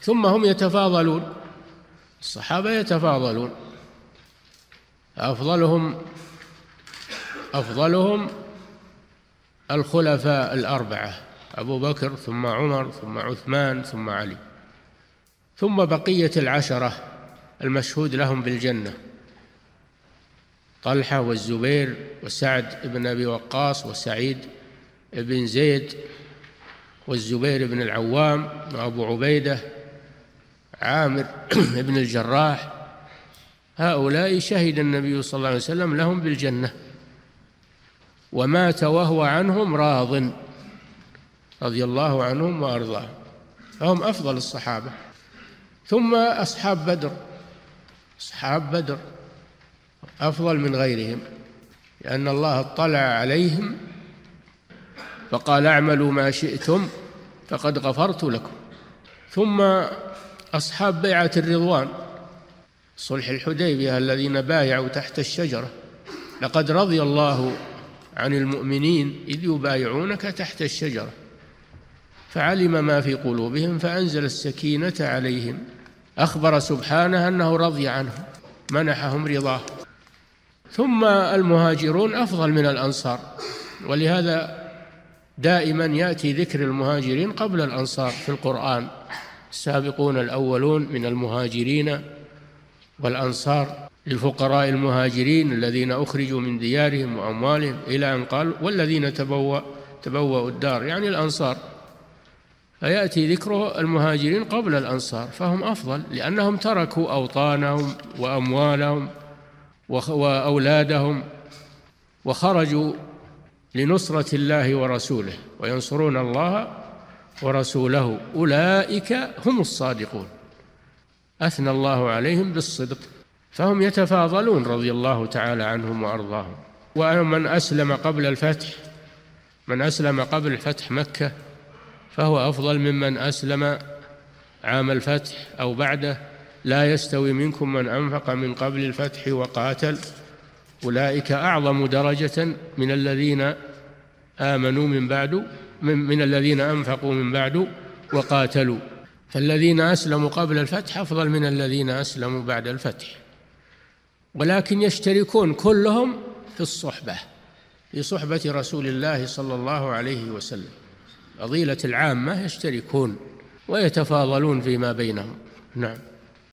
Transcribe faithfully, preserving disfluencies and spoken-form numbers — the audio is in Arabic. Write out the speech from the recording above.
ثم هم يتفاضلون، الصحابة يتفاضلون، أفضلهم أفضلهم الخلفاء الأربعة، أبو بكر ثم عمر ثم عثمان ثم علي، ثم بقية العشرة المشهود لهم بالجنة: طلحة والزبير وسعد بن أبي وقاص وسعيد بن زيد والزبير بن العوام وأبو عبيدة عامر بن الجراح. هؤلاء شهد النبي صلى الله عليه وسلم لهم بالجنة، ومات وهو عنهم راض رضي الله عنهم وأرضاهم، فهم أفضل الصحابة. ثم أصحاب بدر، أصحاب بدر أفضل من غيرهم، لأن الله اطلع عليهم فقال: اعملوا ما شئتم فقد غفرت لكم. ثم أصحاب بيعة الرضوان، صلح الحديبية، الذين بايعوا تحت الشجرة: لقد رضي الله عن المؤمنين إذ يبايعونك تحت الشجرة فعلم ما في قلوبهم فأنزل السكينة عليهم. أخبر سبحانه أنه رضي عنهم، منحهم رضاه. ثم المهاجرون أفضل من الأنصار، ولهذا دائما يأتي ذكر المهاجرين قبل الأنصار في القرآن: السابقون الأولون من المهاجرين والأنصار للفقراء المهاجرين الذين أخرجوا من ديارهم وأموالهم إلى أن قال: والذين تبوأ تبوأوا الدار، يعني الأنصار. فيأتي ذكر المهاجرين قبل الأنصار، فهم أفضل لأنهم تركوا أوطانهم وأموالهم وأولادهم وخرجوا لنصرة الله ورسوله، وينصرون الله ورسوله، أولئك هم الصادقون، أثنى الله عليهم بالصدق، فهم يتفاضلون رضي الله تعالى عنهم وأرضاهم. ومن أسلم قبل الفتح، من أسلم قبل فتح مكة فهو أفضل ممن أسلم عام الفتح أو بعده. لا يستوي منكم من أنفق من قبل الفتح وقاتل، أولئك أعظم درجة من الذين آمنوا من بعد من, من الذين أنفقوا من بعد وقاتلوا. فالذين أسلموا قبل الفتح أفضل من الذين أسلموا بعد الفتح، ولكن يشتركون كلهم في الصحبة، في صحبة رسول الله صلى الله عليه وسلم. فضيلة العامة يشتركون ويتفاضلون فيما بينهم. نعم.